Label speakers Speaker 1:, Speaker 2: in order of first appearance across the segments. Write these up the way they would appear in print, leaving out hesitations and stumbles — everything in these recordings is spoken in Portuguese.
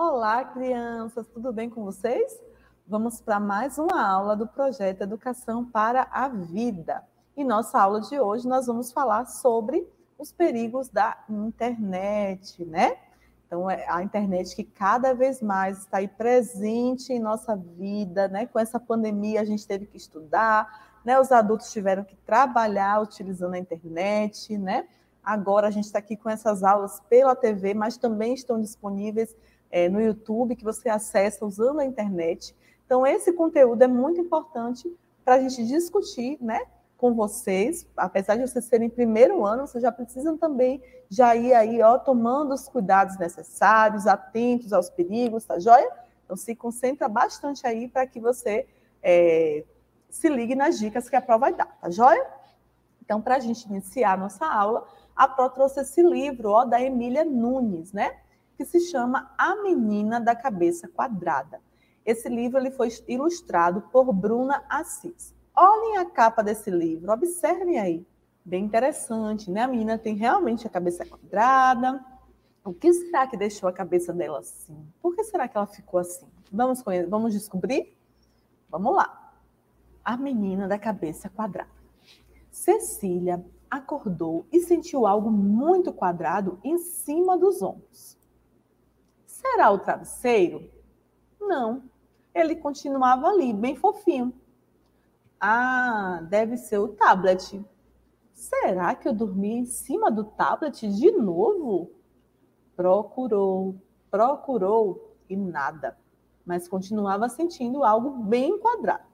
Speaker 1: Olá, crianças, tudo bem com vocês? Vamos para mais uma aula do projeto Educação para a Vida. E nossa aula de hoje nós vamos falar sobre os perigos da internet, né? Então, é a internet que cada vez mais está aí presente em nossa vida, né? Com essa pandemia a gente teve que estudar, né? Os adultos tiveram que trabalhar utilizando a internet, né? Agora a gente está aqui com essas aulas pela TV, mas também estão disponíveis no YouTube, que você acessa usando a internet. Então, esse conteúdo é muito importante para a gente discutir, né, com vocês. Apesar de vocês serem primeiro ano, vocês já precisam também já ir aí, ó, tomando os cuidados necessários, atentos aos perigos, tá joia? Então, se concentra bastante aí para que você se ligue nas dicas que a prova vai dar, tá joia? Então, para a gente iniciar a nossa aula, a Pró trouxe esse livro, ó, da Emília Nunes, né? Que se chama A Menina da Cabeça Quadrada. Esse livro ele foi ilustrado por Bruna Assis. Olhem a capa desse livro, observem aí. Bem interessante, né? A menina tem realmente a cabeça quadrada. O que será que deixou a cabeça dela assim? Por que será que ela ficou assim? Vamos descobrir? Vamos lá. A Menina da Cabeça Quadrada. Cecília acordou e sentiu algo muito quadrado em cima dos ombros. Será o travesseiro? Não, ele continuava ali, bem fofinho. Ah, deve ser o tablet. Será que eu dormi em cima do tablet de novo? Procurou e nada, mas continuava sentindo algo bem quadrado.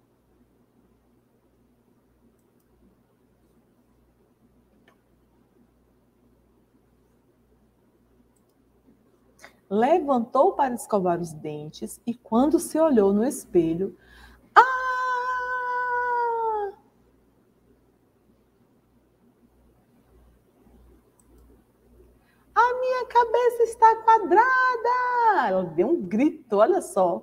Speaker 1: Levantou para escovar os dentes e, quando se olhou no espelho, a minha cabeça está quadrada! Ela deu um grito, olha só.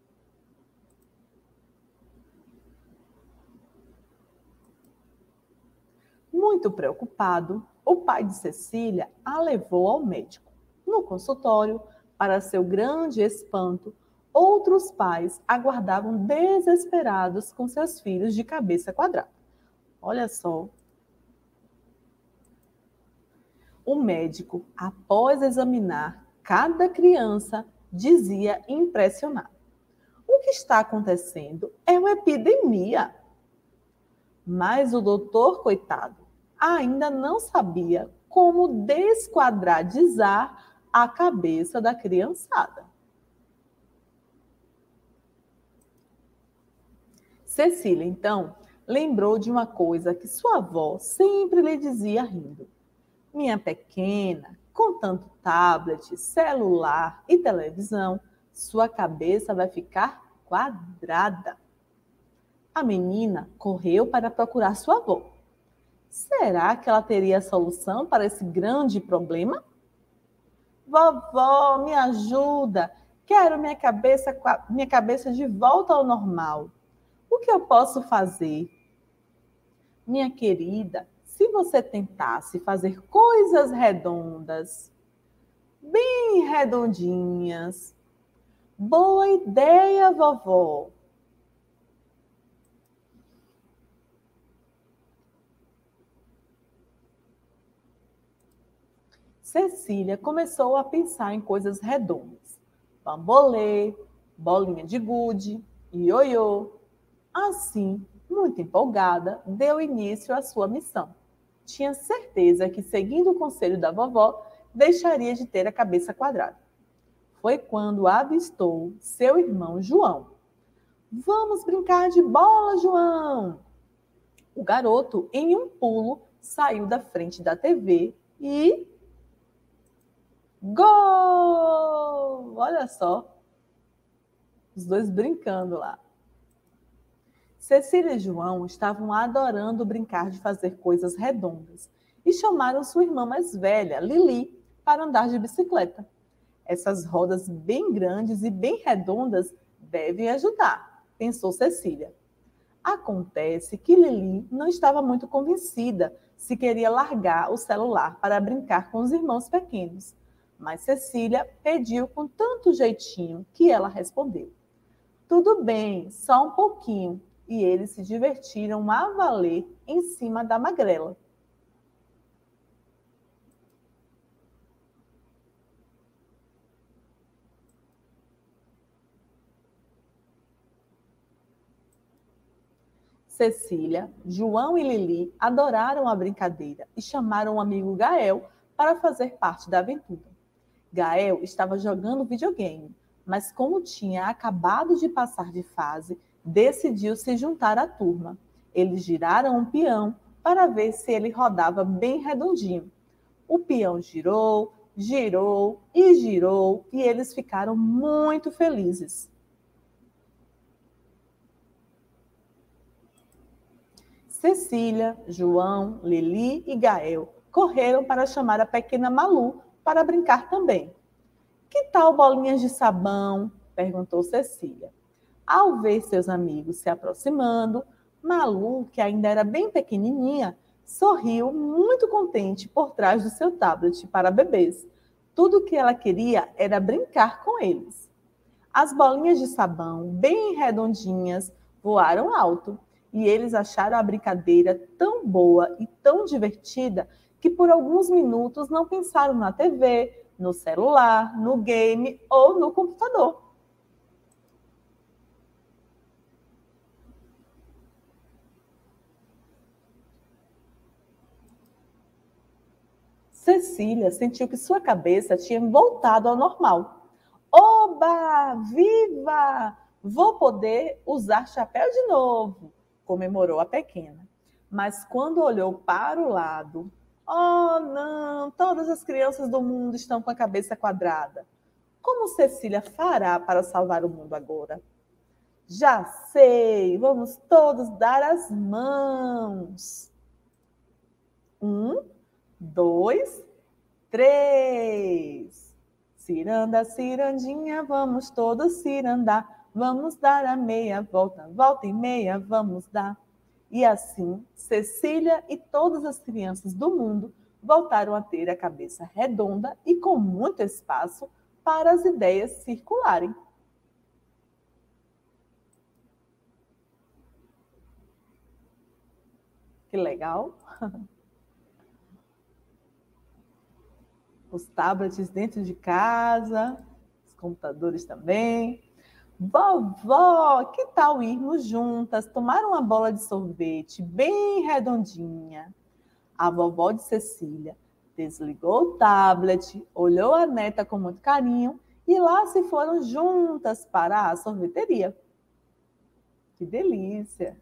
Speaker 1: Muito preocupado, o pai de Cecília a levou ao médico. No consultório, para seu grande espanto, outros pais aguardavam desesperados com seus filhos de cabeça quadrada. Olha só. O médico, após examinar cada criança, dizia impressionado: o que está acontecendo é uma epidemia. Mas o doutor, coitado, ainda não sabia como desquadradizar a cabeça da criançada. Cecília, então, lembrou de uma coisa que sua avó sempre lhe dizia rindo. Minha pequena, com tanto tablet, celular e televisão, sua cabeça vai ficar quadrada. A menina correu para procurar sua avó. Será que ela teria a solução para esse grande problema? Vovó, me ajuda! Quero minha cabeça de volta ao normal. O que eu posso fazer? Minha querida, se você tentasse fazer coisas redondas, bem redondinhas. Boa ideia, vovó! Cecília começou a pensar em coisas redondas. Bambolê, bolinha de gude, ioiô. Assim, muito empolgada, deu início à sua missão. Tinha certeza que, seguindo o conselho da vovó, deixaria de ter a cabeça quadrada. Foi quando avistou seu irmão João. Vamos brincar de bola, João! O garoto, em um pulo, saiu da frente da TV e... Gol! Olha só, os dois brincando lá. Cecília e João estavam adorando brincar de fazer coisas redondas e chamaram sua irmã mais velha, Lili, para andar de bicicleta. Essas rodas bem grandes e bem redondas devem ajudar, pensou Cecília. Acontece que Lili não estava muito convencida se queria largar o celular para brincar com os irmãos pequenos. Mas Cecília pediu com tanto jeitinho que ela respondeu: tudo bem, só um pouquinho. E eles se divertiram a valer em cima da magrela. Cecília, João e Lili adoraram a brincadeira e chamaram o amigo Gael para fazer parte da aventura. Gael estava jogando videogame, mas como tinha acabado de passar de fase, decidiu se juntar à turma. Eles giraram um peão para ver se ele rodava bem redondinho. O peão girou, girou e girou e eles ficaram muito felizes. Cecília, João, Lili e Gael correram para chamar a pequena Malu para brincar também. Que tal bolinhas de sabão? Perguntou Cecília. Ao ver seus amigos se aproximando, Malu, que ainda era bem pequenininha, sorriu muito contente por trás do seu tablet para bebês. Tudo o que ela queria era brincar com eles. As bolinhas de sabão, bem redondinhas, voaram alto e eles acharam a brincadeira tão boa e tão divertida que por alguns minutos não pensaram na TV, no celular, no game ou no computador. Cecília sentiu que sua cabeça tinha voltado ao normal. Oba! Viva! Vou poder usar chapéu de novo, comemorou a pequena. Mas quando olhou para o lado, oh não, todas as crianças do mundo estão com a cabeça quadrada. Como Cecília fará para salvar o mundo agora? Já sei, vamos todos dar as mãos. 1, 2, 3. Ciranda, cirandinha, vamos todos cirandar. Vamos dar a meia volta, volta e meia, vamos dar. E assim, Cecília e todas as crianças do mundo voltaram a ter a cabeça redonda e com muito espaço para as ideias circularem. Que legal! Os tablets dentro de casa, os computadores também. Vovó, que tal irmos juntas tomar uma bola de sorvete bem redondinha? A vovó de Cecília desligou o tablet, olhou a neta com muito carinho e lá se foram juntas para a sorveteria. Que delícia!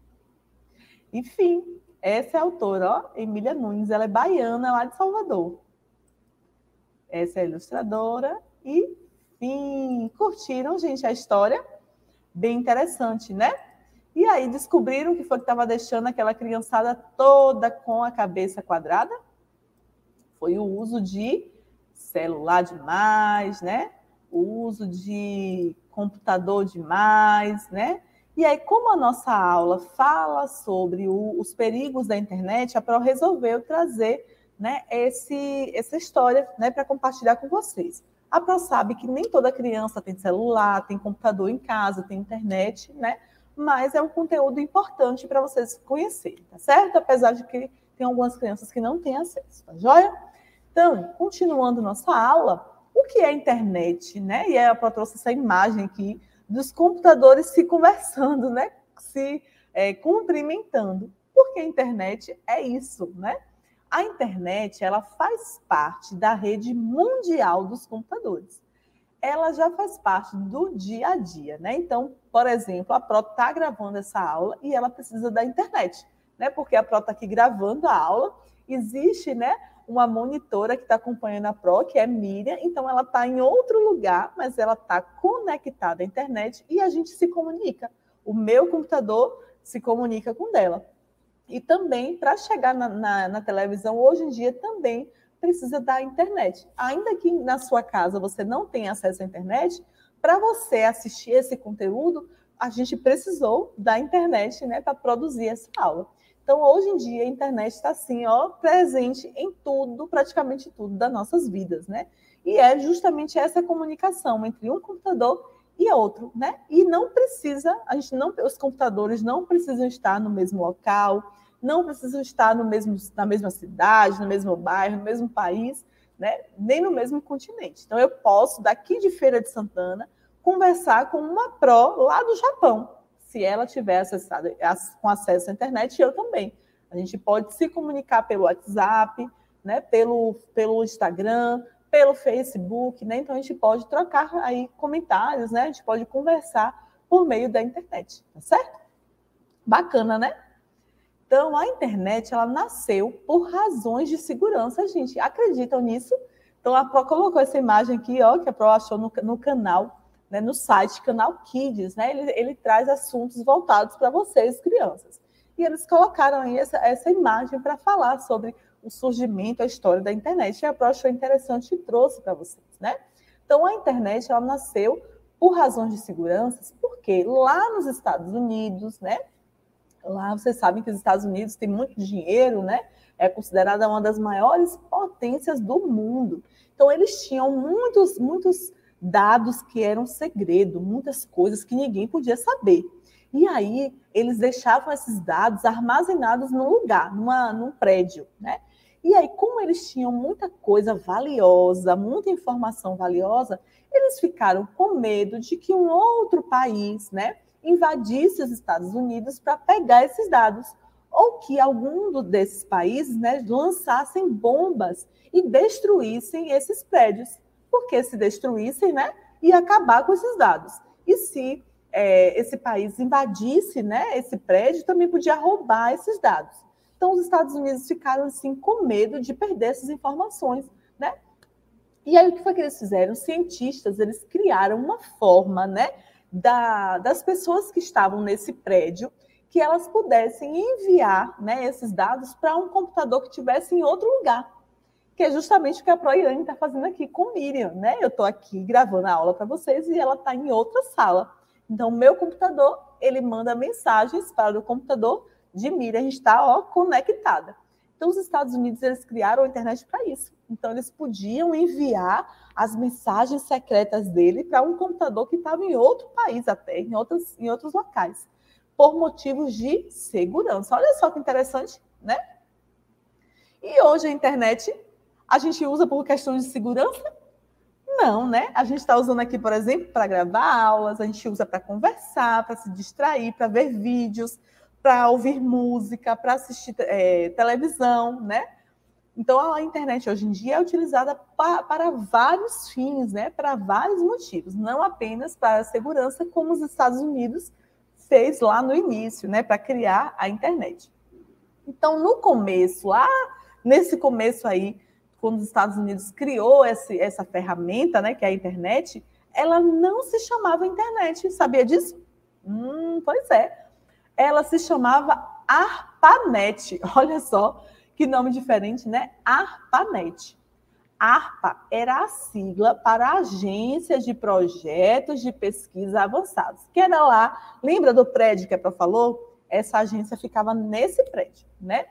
Speaker 1: Enfim, essa é a autora, ó, Emília Nunes, ela é baiana lá de Salvador. Essa é a ilustradora e, fim, curtiram, gente, a história? Bem interessante, né? E aí, descobriram o que foi que estava deixando aquela criançada toda com a cabeça quadrada? Foi o uso de celular demais, né? O uso de computador demais, né? E aí, como a nossa aula fala sobre os perigos da internet, a Pro resolveu trazer, né, essa história, né, para compartilhar com vocês. A Pro sabe que nem toda criança tem celular, tem computador em casa, tem internet, né? Mas é um conteúdo importante para vocês conhecerem, tá certo? Apesar de que tem algumas crianças que não têm acesso, tá joia? Então, continuando nossa aula, o que é a internet, né? E a Pro trouxe essa imagem aqui dos computadores se conversando, né? Se cumprimentando. Porque a internet é isso, né? A internet, ela faz parte da rede mundial dos computadores. Ela já faz parte do dia a dia, né? Então, por exemplo, a Pro está gravando essa aula e ela precisa da internet, né? Porque a Pro está aqui gravando a aula, existe, né, uma monitora que está acompanhando a Pro, que é Miriam, então ela está em outro lugar, mas ela está conectada à internet e a gente se comunica. O meu computador se comunica com o dela. E também, para chegar na televisão, hoje em dia também precisa da internet. Ainda que na sua casa você não tenha acesso à internet, para você assistir esse conteúdo, a gente precisou da internet, né, para produzir essa aula. Então, hoje em dia, a internet está assim, ó, presente em tudo, praticamente tudo das nossas vidas, né? E é justamente essa comunicação entre um computador e outro, né? E não precisa, os computadores não precisam estar no mesmo local, não precisam estar na mesma cidade, no mesmo bairro, no mesmo país, né? Nem no mesmo continente. Então, eu posso, daqui de Feira de Santana, conversar com uma pró lá do Japão, se ela tiver com acesso à internet, eu também. A gente pode se comunicar pelo WhatsApp, né? pelo Instagram, pelo Facebook, né? Então a gente pode trocar aí comentários, né? A gente pode conversar por meio da internet, tá certo? Bacana, né? Então a internet, ela nasceu por razões de segurança, gente. Acreditam nisso? Então a Pro colocou essa imagem aqui, ó, que a Pro achou no canal, né, no site Canal Kids, né? Ele traz assuntos voltados para vocês, crianças. E eles colocaram aí essa imagem para falar sobre o surgimento, a história da internet. E a Pro achou interessante e trouxe para vocês, né? Então, a internet, ela nasceu por razões de segurança, porque lá nos Estados Unidos, né? Lá vocês sabem que os Estados Unidos têm muito dinheiro, né? É considerada uma das maiores potências do mundo. Então, eles tinham muitos dados que eram segredo, muitas coisas que ninguém podia saber. E aí, eles deixavam esses dados armazenados num lugar, num prédio, né? E aí, como eles tinham muita coisa valiosa, muita informação valiosa, eles ficaram com medo de que um outro país, né, invadisse os Estados Unidos para pegar esses dados, ou que algum desses países, né, lançassem bombas e destruíssem esses prédios, porque se destruíssem, né, ia acabar com esses dados. E se esse país invadisse, né, esse prédio, também podia roubar esses dados. Então, os Estados Unidos ficaram assim com medo de perder essas informações, né? E aí, o que foi que eles fizeram? Os cientistas, eles criaram uma forma, né, das pessoas que estavam nesse prédio, que elas pudessem enviar, né, esses dados para um computador que estivesse em outro lugar, que é justamente o que a Proiane está fazendo aqui com Miriam, né? Eu estou aqui gravando a aula para vocês e ela está em outra sala. Então, o meu computador, ele manda mensagens para o computador de Miriam, a gente está conectada. Então, os Estados Unidos, eles criaram a internet para isso. Então, eles podiam enviar as mensagens secretas dele para um computador que estava em outro país até, em outros locais, por motivos de segurança. Olha só que interessante, né? E hoje a internet, a gente usa por questões de segurança? Não, né? A gente está usando aqui, por exemplo, para gravar aulas, a gente usa para conversar, para se distrair, para ver vídeos, para ouvir música, para assistir televisão, né? Então, a internet hoje em dia é utilizada para vários fins, né? Para vários motivos, não apenas para a segurança, como os Estados Unidos fez lá no início, né? Para criar a internet. Então, no começo, lá nesse começo aí, quando os Estados Unidos criou essa ferramenta, né? Que é a internet, ela não se chamava internet, sabia disso? Pois é. Ela se chamava ARPANET. Olha só que nome diferente, né? ARPANET. ARPA era a sigla para Agência de Projetos de Pesquisa Avançados, que era lá, lembra do prédio que a Pro falou? Essa agência ficava nesse prédio, né?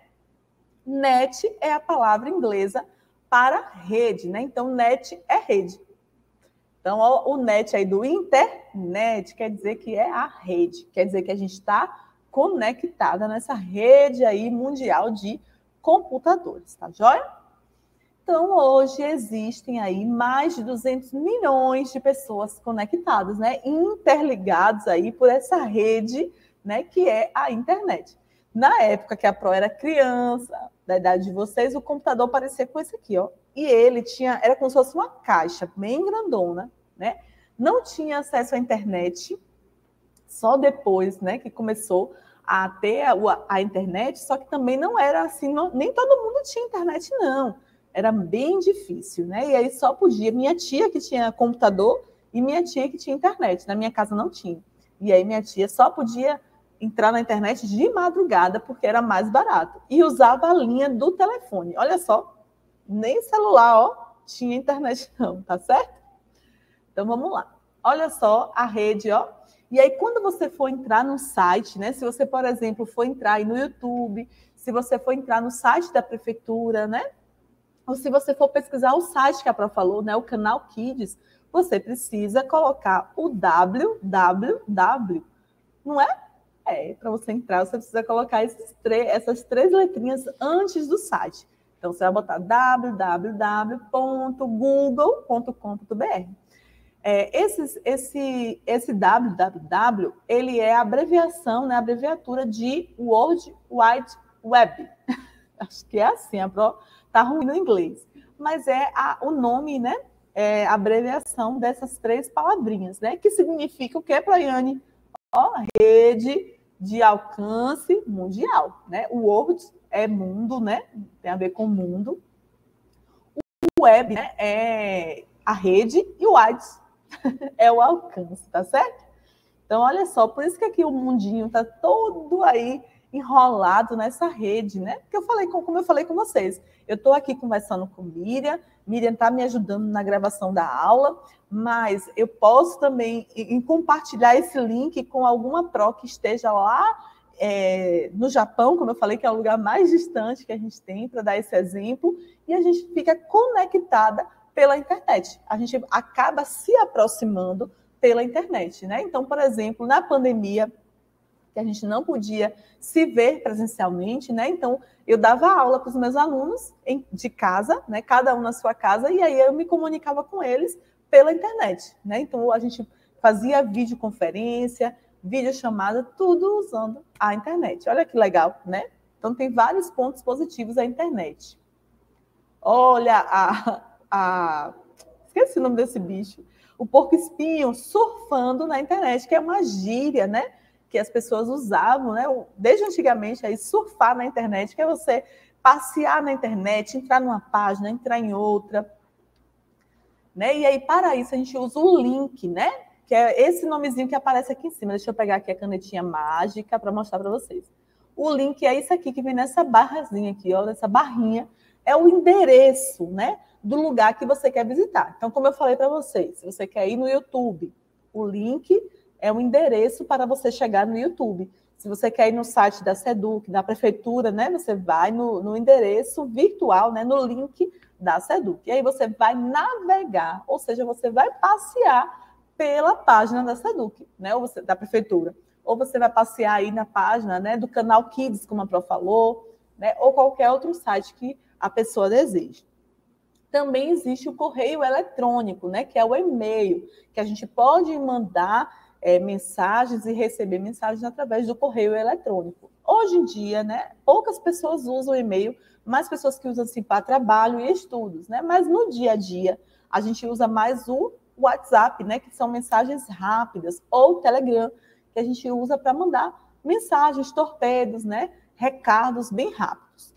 Speaker 1: NET é a palavra inglesa para rede, né? Então, NET é rede. Então, o NET aí do internet quer dizer que é a rede, quer dizer que a gente está conectada nessa rede aí mundial de computadores, tá joia? Então, hoje existem aí mais de 200 milhões de pessoas conectadas, né? Interligados aí por essa rede, né? Que é a internet. Na época que a Pro era criança, da idade de vocês, o computador parecia com esse aqui, ó. E ele era como se fosse uma caixa bem grandona, né? Não tinha acesso à internet, só depois, né, que começou a ter a internet, só que também não era assim, nem todo mundo tinha internet, não. Era bem difícil, né? E aí só podia minha tia que tinha computador e minha tia que tinha internet. Na minha casa não tinha. E aí minha tia só podia entrar na internet de madrugada, porque era mais barato. E usava a linha do telefone. Olha só, nem celular, ó, tinha internet não, tá certo? Então vamos lá. Olha só a rede, ó. E aí, quando você for entrar no site, né? Se você, por exemplo, for entrar aí no YouTube, se você for entrar no site da prefeitura, né? Ou se você for pesquisar o site que a Pro falou, né? O canal Kids, você precisa colocar o www, não é? Para você entrar, você precisa colocar essas três letrinhas antes do site. Então, você vai botar www.google.com.br. Esse www, ele é a abreviação, né, a abreviatura de World Wide Web. Acho que é assim, está ruim no inglês. Mas é o nome, né, a abreviação dessas três palavrinhas, né, que significa o quê, Praiane? Rede de alcance mundial, né? O World é mundo, né? Tem a ver com mundo. O Web, né, é a rede e o Wide é o alcance, tá certo? Então, olha só, por isso que aqui o mundinho tá todo aí enrolado nessa rede, né? Porque como eu falei com vocês, eu estou aqui conversando com Miriam está me ajudando na gravação da aula, mas eu posso também compartilhar esse link com alguma pró que esteja lá no Japão, como eu falei, que é o lugar mais distante que a gente tem para dar esse exemplo, e a gente fica conectada pela internet. A gente acaba se aproximando pela internet, né? Então, por exemplo, na pandemia, que a gente não podia se ver presencialmente, né? Então, eu dava aula para os meus alunos de casa, né? Cada um na sua casa, e aí eu me comunicava com eles pela internet, né? Então, a gente fazia videoconferência, videochamada, tudo usando a internet. Olha que legal, né? Então, tem vários pontos positivos a internet. Olha, esqueci o nome desse bicho. O porco-espinho surfando na internet, que é uma gíria, né? Que as pessoas usavam, né? Desde antigamente, aí, surfar na internet, que é você passear na internet, entrar numa página, entrar em outra, né? E aí, para isso, a gente usa o link, né? Que é esse nomezinho que aparece aqui em cima. Deixa eu pegar aqui a canetinha mágica para mostrar para vocês. O link é isso aqui, que vem nessa barrazinha aqui, olha, essa barrinha. É o endereço, né? Do lugar que você quer visitar. Então, como eu falei para vocês, se você quer ir no YouTube, o link é o endereço para você chegar no YouTube. Se você quer ir no site da SEDUC, da prefeitura, né, você vai no endereço virtual, né, no link da SEDUC. E aí você vai navegar, ou seja, você vai passear pela página da SEDUC, né, ou da prefeitura. Ou você vai passear aí na página, né, do canal Kids, como a Pro falou, né, ou qualquer outro site que a pessoa deseja. Também existe o correio eletrônico, né, que é o e-mail, que a gente pode mandar mensagens e receber mensagens através do correio eletrônico. Hoje em dia, né, poucas pessoas usam o e-mail, mais pessoas que usam assim, para trabalho e estudos, né? Mas no dia a dia, a gente usa mais o WhatsApp, né, que são mensagens rápidas, ou o Telegram, que a gente usa para mandar mensagens, torpedos, né, recados bem rápidos.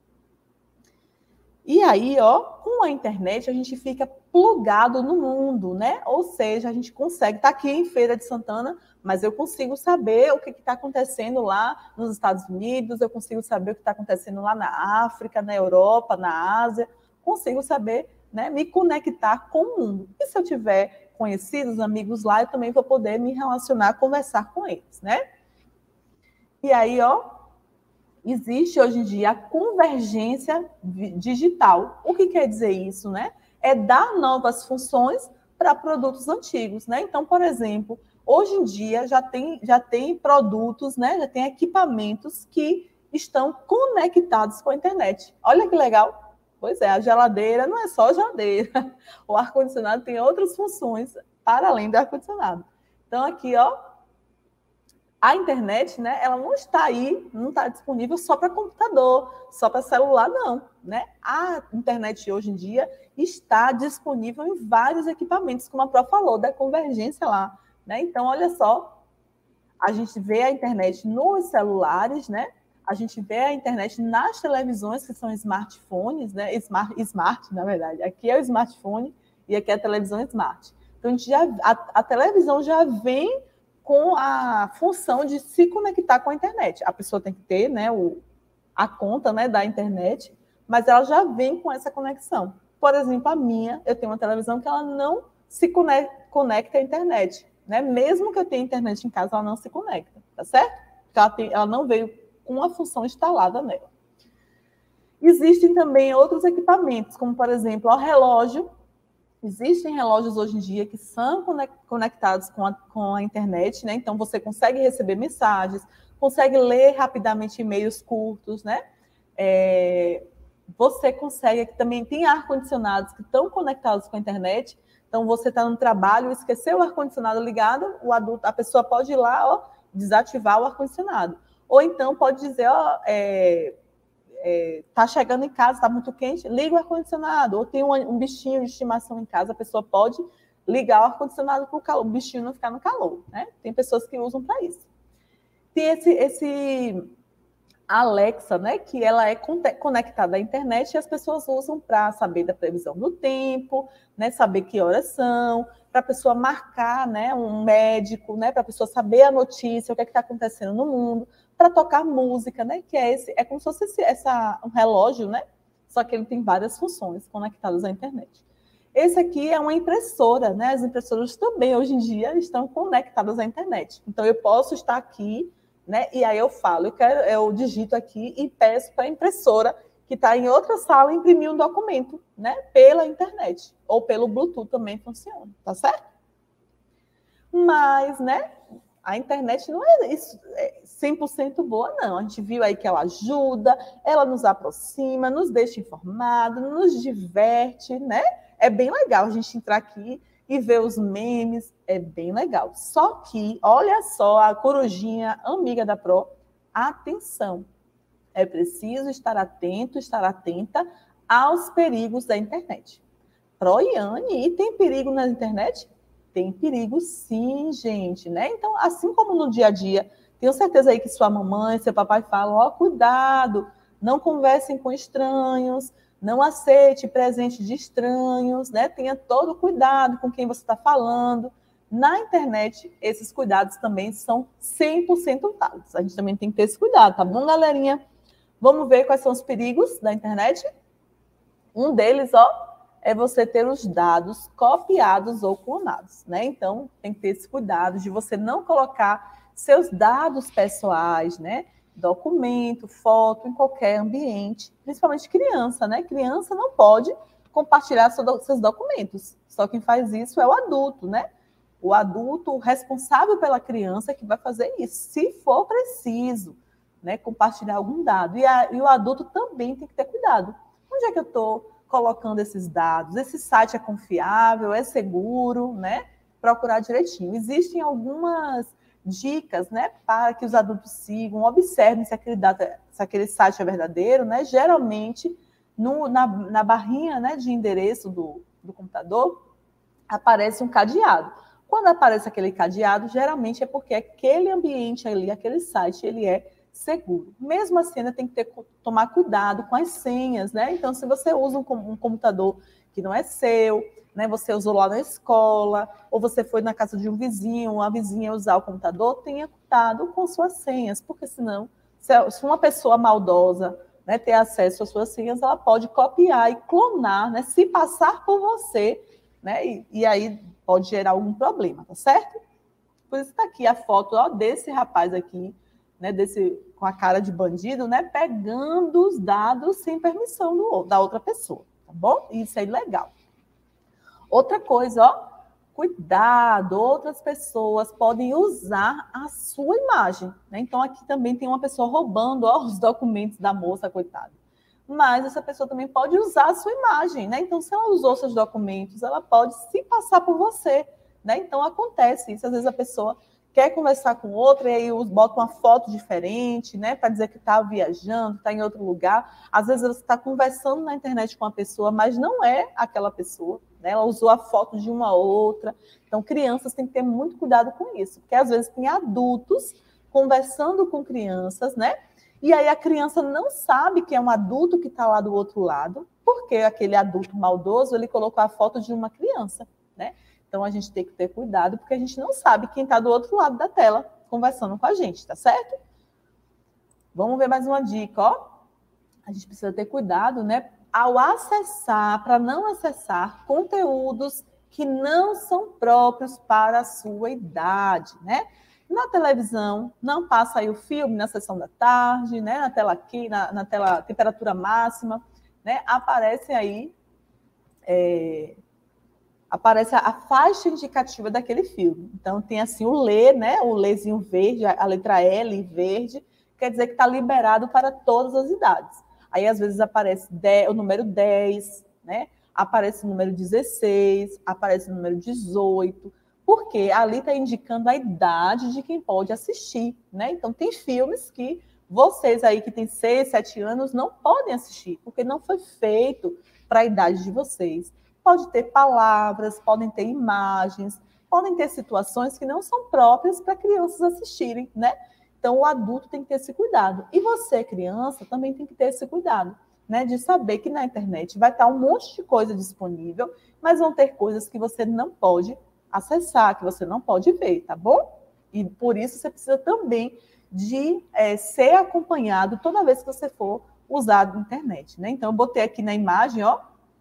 Speaker 1: E aí, com a internet, a gente fica plugado no mundo, né? Ou seja, a gente consegue estar aqui em Feira de Santana, mas eu consigo saber o que está acontecendo lá nos Estados Unidos, eu consigo saber o que está acontecendo lá na África, na Europa, na Ásia, consigo saber, né, me conectar com o mundo. E se eu tiver conhecidos, amigos lá, eu também vou poder me relacionar, conversar com eles, né? E aí, existe hoje em dia a convergência digital. O que quer dizer isso, né? É dar novas funções para produtos antigos, né? Então, por exemplo, hoje em dia já tem produtos, né? Já tem equipamentos que estão conectados com a internet. Olha que legal. Pois é, a geladeira não é só geladeira. O ar-condicionado tem outras funções para além do ar-condicionado. Então, aqui, a internet, né, ela não está aí, não está disponível só para computador, só para celular, não, né? A internet hoje em dia está disponível em vários equipamentos, como a Pro falou, da convergência lá, né? Então, olha só, a gente vê a internet nos celulares, né? A gente vê a internet nas televisões, que são smartphones, né? Smart, na verdade. Aqui é o smartphone e aqui é a televisão smart. Então, a televisão já vem com a função de se conectar com a internet. A pessoa tem que ter, né, a conta, né, da internet, mas ela já vem com essa conexão. Por exemplo, eu tenho uma televisão que ela não se conecta à internet, né? Mesmo que eu tenha internet em casa, ela não se conecta, tá certo? Porque ela não veio com a função instalada nela. Existem também outros equipamentos, como, por exemplo, o relógio. Existem relógios hoje em dia que são conectados com a internet, né? Então, você consegue receber mensagens, consegue ler rapidamente e-mails curtos, né? Você consegue, também tem ar-condicionados que estão conectados com a internet. Então, você está no trabalho, esqueceu o ar-condicionado ligado, a pessoa pode ir lá, ó, desativar o ar-condicionado. Ou então pode dizer, ó, tá chegando em casa, está muito quente, liga o ar-condicionado. Ou tem um bichinho de estimação em casa, a pessoa pode ligar o ar-condicionado para o bichinho não ficar no calor, né? Tem pessoas que usam para isso. Tem esse Alexa, né, que ela é conectada à internet e as pessoas usam para saber da previsão do tempo, né, saber que horas são, para a pessoa marcar, né, um médico, né, para a pessoa saber a notícia, o que está acontecendo no mundo, para tocar música, né, que é como se fosse um relógio, né, só que ele tem várias funções conectadas à internet. Esse aqui é uma impressora, né, as impressoras também hoje em dia estão conectadas à internet. Então eu posso estar aqui, né, e aí eu falo, eu digito aqui e peço para a impressora que está em outra sala imprimir um documento, né, pela internet, ou pelo Bluetooth também funciona, tá certo? Mas, né, a internet não é isso, 100% boa, não. A gente viu aí que ela ajuda, ela nos aproxima, nos deixa informado, nos diverte, né? É bem legal a gente entrar aqui e ver os memes, é bem legal. Só que, olha só, a corujinha amiga da Pro, atenção. É preciso estar atento, estar atenta aos perigos da internet. Proiane, e tem perigo na internet? Tem perigo sim, gente, né? Então, assim como no dia a dia, tenho certeza aí que sua mamãe, seu papai falam, ó, cuidado, não conversem com estranhos, não aceite presente de estranhos, né? Tenha todo cuidado com quem você está falando. Na internet, esses cuidados também são 100% válidos. A gente também tem que ter esse cuidado, tá bom, galerinha? Vamos ver quais são os perigos da internet? Um deles, ó, é você ter os dados copiados ou clonados, né? Então, tem que ter esse cuidado de você não colocar seus dados pessoais, né? Documento, foto, em qualquer ambiente, principalmente criança, né? Criança não pode compartilhar seus documentos. Só quem faz isso é o adulto, né? O adulto responsável pela criança que vai fazer isso, se for preciso, né? Compartilhar algum dado. E o adulto também tem que ter cuidado. Onde é que eu estou colocando esses dados? Esse site é confiável, é seguro, né? Procurar direitinho. Existem algumas dicas, né, para que os adultos sigam, observem se aquele site é verdadeiro, né? Geralmente, na barrinha, né, de endereço do computador, aparece um cadeado. Quando aparece aquele cadeado, geralmente é porque aquele ambiente ali, aquele site, ele é seguro. Mesmo assim, ainda tem que tomar cuidado com as senhas, né? Então, se você usa um computador que não é seu, né? Você usou lá na escola, ou você foi na casa de um vizinho, uma vizinha usar o computador, tenha cuidado com suas senhas, porque senão, se uma pessoa maldosa, né, ter acesso às suas senhas, ela pode copiar e clonar, né? Se passar por você, né? E aí pode gerar algum problema, tá certo? Por isso está aqui a foto, ó, desse rapaz aqui, né, com a cara de bandido, né, pegando os dados sem permissão da outra pessoa, tá bom? Isso é ilegal. Outra coisa, ó, cuidado, outras pessoas podem usar a sua imagem, né? Então aqui também tem uma pessoa roubando, ó, os documentos da moça, coitada. Mas essa pessoa também pode usar a sua imagem, né? Então, se ela usou seus documentos, ela pode se passar por você, né? Então, acontece isso. Às vezes a pessoa quer conversar com outra e aí bota uma foto diferente, né? Para dizer que está viajando, está em outro lugar. Às vezes você está conversando na internet com uma pessoa, mas não é aquela pessoa, né? Ela usou a foto de uma outra. Então, crianças têm que ter muito cuidado com isso, porque às vezes tem adultos conversando com crianças, né? E aí a criança não sabe que é um adulto que está lá do outro lado, porque aquele adulto maldoso, ele colocou a foto de uma criança, né? Então a gente tem que ter cuidado, porque a gente não sabe quem está do outro lado da tela conversando com a gente, tá certo? Vamos ver mais uma dica, ó. A gente precisa ter cuidado, né? Ao acessar, para não acessar conteúdos que não são próprios para a sua idade, né? Na televisão, não passa aí o filme na sessão da tarde, né? Na tela aqui, na tela temperatura máxima, né? Aparece aí aparece a faixa indicativa daquele filme. Então, tem assim o Lê, né? O Lêzinho verde, a letra L verde, quer dizer que está liberado para todas as idades. Aí, às vezes, aparece o número 10, né? Aparece o número 16, aparece o número 18, porque ali está indicando a idade de quem pode assistir, né? Então, tem filmes que vocês aí que têm 6, 7 anos não podem assistir, porque não foi feito para a idade de vocês. Pode ter palavras, podem ter imagens, podem ter situações que não são próprias para crianças assistirem, né? Então, o adulto tem que ter esse cuidado. E você, criança, também tem que ter esse cuidado, né? De saber que na internet vai estar um monte de coisa disponível, mas vão ter coisas que você não pode acessar, que você não pode ver, tá bom? E por isso você precisa também de ser acompanhado toda vez que você for usar a internet, né? Então, eu botei aqui na imagem, ó,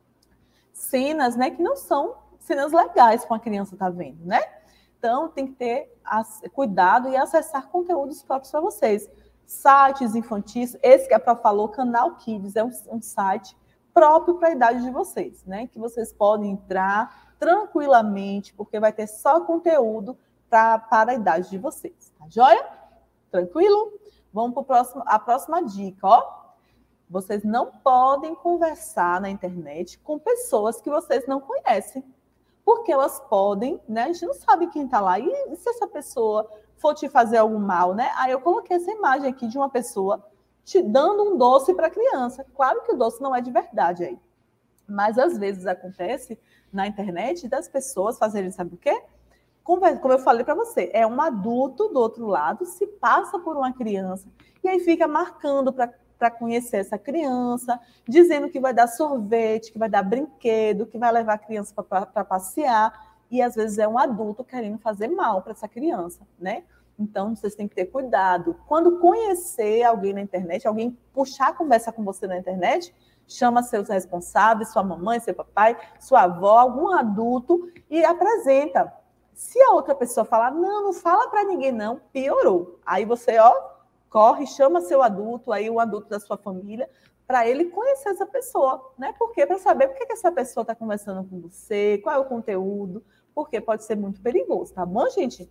Speaker 1: cenas, né, que não são cenas legais para a criança estar vendo, né? Então, tem que ter cuidado e acessar conteúdos próprios para vocês. Sites infantis, esse que a Pro falou, Canal Kids, é um site próprio para a idade de vocês, né? Que vocês podem entrar tranquilamente, porque vai ter só conteúdo para a idade de vocês, tá joia? Tranquilo? Vamos para a próxima dica, ó. Vocês não podem conversar na internet com pessoas que vocês não conhecem. Porque elas podem, né? A gente não sabe quem está lá. E se essa pessoa for te fazer algum mal, né? Aí eu coloquei essa imagem aqui de uma pessoa te dando um doce para a criança. Claro que o doce não é de verdade aí. Mas às vezes acontece na internet das pessoas fazerem, sabe o quê? Como eu falei para você, é um adulto do outro lado, se passa por uma criança, e aí fica marcando para conhecer essa criança, dizendo que vai dar sorvete, que vai dar brinquedo, que vai levar a criança para passear, e às vezes é um adulto querendo fazer mal para essa criança, né? Então, vocês têm que ter cuidado. Quando conhecer alguém na internet, alguém puxar a conversa com você na internet, chama seus responsáveis, sua mamãe, seu papai, sua avó, algum adulto, e apresenta. Se a outra pessoa falar, não fala para ninguém não, piorou. Aí você, ó, corre, chama seu adulto, aí o adulto da sua família, para ele conhecer essa pessoa, né? Porque para saber por que essa pessoa está conversando com você, qual é o conteúdo, porque pode ser muito perigoso, tá bom, gente?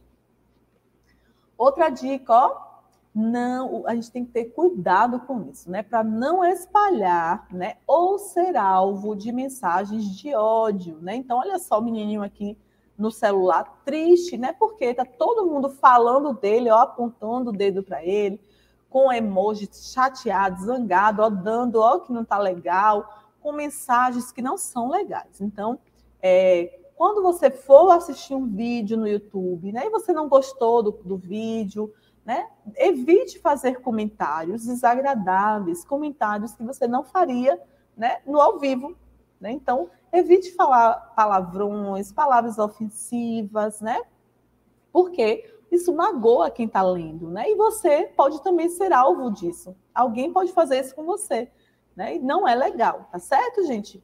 Speaker 1: Outra dica, ó, não, a gente tem que ter cuidado com isso, né? Para não espalhar, né? Ou ser alvo de mensagens de ódio, né? Então, olha só o menininho aqui no celular, triste, né? Porque tá todo mundo falando dele, ó, apontando o dedo para ele, com emojis chateado, zangado, ó, dando, ó, que não tá legal, com mensagens que não são legais. Então, quando você for assistir um vídeo no YouTube, né, e você não gostou do vídeo, né, evite fazer comentários desagradáveis, comentários que você não faria, né, no ao vivo, né? Então, evite falar palavrões, palavras ofensivas, né? Porque isso magoa quem está lendo, né? E você pode também ser alvo disso. Alguém pode fazer isso com você, né? E não é legal, tá certo, gente?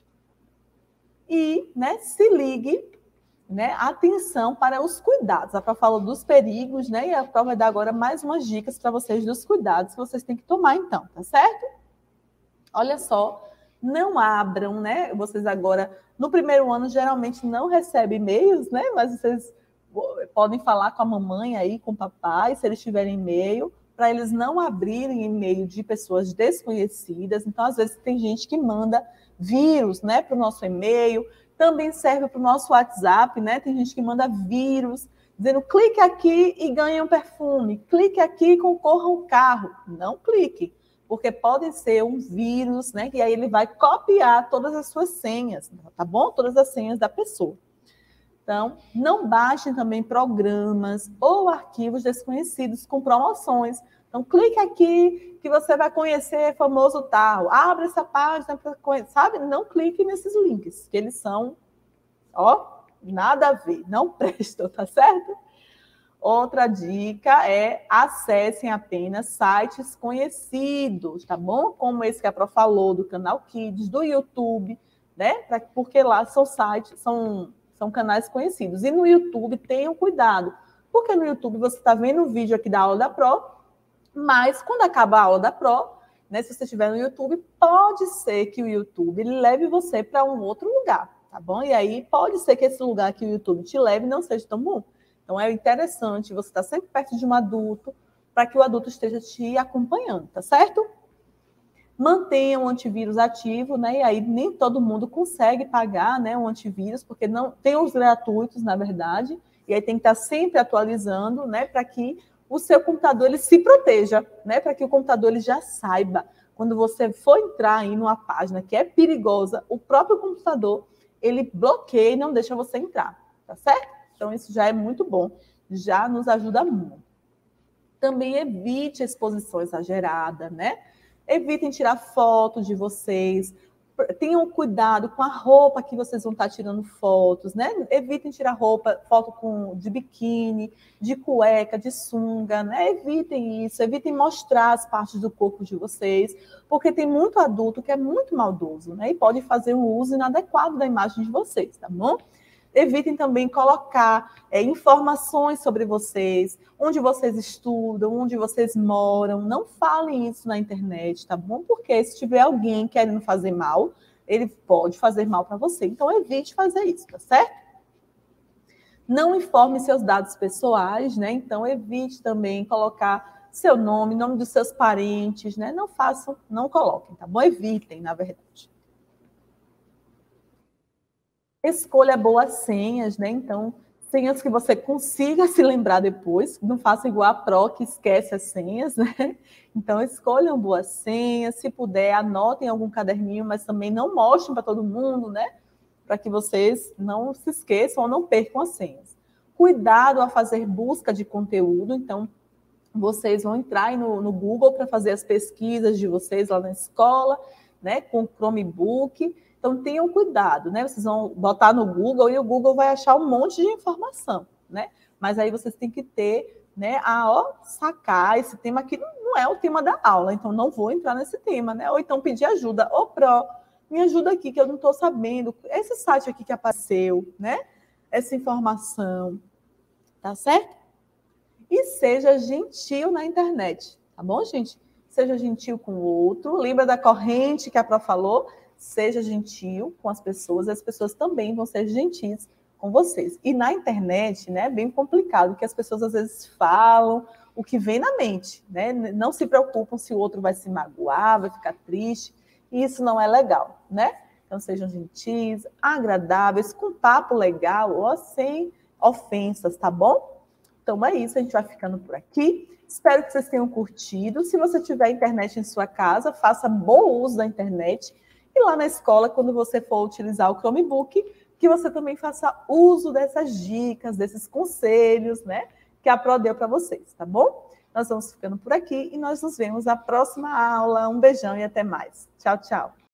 Speaker 1: E, né, se ligue, né, atenção para os cuidados. A Pró falou dos perigos, né? E a Pró vai dar agora mais umas dicas para vocês dos cuidados que vocês têm que tomar, então, tá certo? Olha só, não abram, né? Vocês agora, no primeiro ano, geralmente não recebem e-mails, né? Mas vocês podem falar com a mamãe aí, com o papai, se eles tiverem e-mail, para eles não abrirem e-mail de pessoas desconhecidas. Então, às vezes, tem gente que manda vírus, né, para o nosso e-mail. Também serve para o nosso WhatsApp, né? Tem gente que manda vírus, dizendo clique aqui e ganhe um perfume, clique aqui e concorra a um carro. Não clique, porque pode ser um vírus, né? E aí ele vai copiar todas as suas senhas, tá bom? Todas as senhas da pessoa. Então, não baixem também programas ou arquivos desconhecidos com promoções. Então, clique aqui que você vai conhecer famoso tal. Abre essa página para conhecer, sabe? Não clique nesses links, que eles são, ó, nada a ver, não prestam, tá certo? Outra dica é acessem apenas sites conhecidos, tá bom? Como esse que a Pró falou, do Canal Kids, do YouTube, né? Porque lá são sites, são são canais conhecidos. E no YouTube, tenham cuidado, porque no YouTube você está vendo o vídeo aqui da aula da Pro, mas quando acaba a aula da Pro, né, se você estiver no YouTube, pode ser que o YouTube leve você para um outro lugar, tá bom? E aí pode ser que esse lugar que o YouTube te leve não seja tão bom. Então é interessante você estar sempre perto de um adulto, para que o adulto esteja te acompanhando, tá certo? Mantenha o antivírus ativo, né? E aí nem todo mundo consegue pagar, né, um antivírus, porque não tem os gratuitos, na verdade, e aí tem que estar sempre atualizando, né, para que o seu computador ele se proteja, né, para que o computador ele já saiba quando você for entrar em uma página que é perigosa, o próprio computador ele bloqueia e não deixa você entrar, tá certo? Então isso já é muito bom, já nos ajuda muito. Também evite a exposição exagerada, né? Evitem tirar fotos de vocês. Tenham cuidado com a roupa que vocês vão estar tirando fotos, né? Evitem tirar foto de biquíni, de cueca, de sunga, né? Evitem isso, evitem mostrar as partes do corpo de vocês, porque tem muito adulto que é muito maldoso, né? E pode fazer um uso inadequado da imagem de vocês, tá bom? Evitem também colocar informações sobre vocês, onde vocês estudam, onde vocês moram. Não falem isso na internet, tá bom? Porque se tiver alguém querendo fazer mal, ele pode fazer mal para você. Então, evite fazer isso, tá certo? Não informe seus dados pessoais, né? Então, evite também colocar seu nome, nome dos seus parentes, né? Não façam, não coloquem, tá bom? Evitem, na verdade. Escolha boas senhas, né? Então, senhas que você consiga se lembrar depois. Não faça igual a Pro, que esquece as senhas, né? Então, escolham boas senhas. Se puder, anotem em algum caderninho, mas também não mostrem para todo mundo, né? Para que vocês não se esqueçam ou não percam as senhas. Cuidado ao fazer busca de conteúdo. Então, vocês vão entrar aí no Google para fazer as pesquisas de vocês lá na escola, né? Com o Chromebook. Então, tenham cuidado, né? Vocês vão botar no Google e o Google vai achar um monte de informação, né? Mas aí vocês têm que ter, né? Sacar, esse tema aqui não é o tema da aula, então não vou entrar nesse tema, né? Ou então pedir ajuda. Ô, Pro, me ajuda aqui que eu não estou sabendo. Esse site aqui que apareceu, né? Essa informação, tá certo? E seja gentil na internet, tá bom, gente? Seja gentil com o outro. Lembra da corrente que a Pro falou? Seja gentil com as pessoas também vão ser gentis com vocês. E na internet, né, é bem complicado, que as pessoas às vezes falam o que vem na mente, né? Não se preocupam se o outro vai se magoar, vai ficar triste, e isso não é legal, né? Então sejam gentis, agradáveis, com papo legal, ou sem ofensas, tá bom? Então é isso, a gente vai ficando por aqui. Espero que vocês tenham curtido. Se você tiver internet em sua casa, faça bom uso da internet. E lá na escola, quando você for utilizar o Chromebook, que você também faça uso dessas dicas, desses conselhos, né, que a Pro deu para vocês, tá bom? Nós vamos ficando por aqui e nós nos vemos na próxima aula. Um beijão e até mais. Tchau, tchau.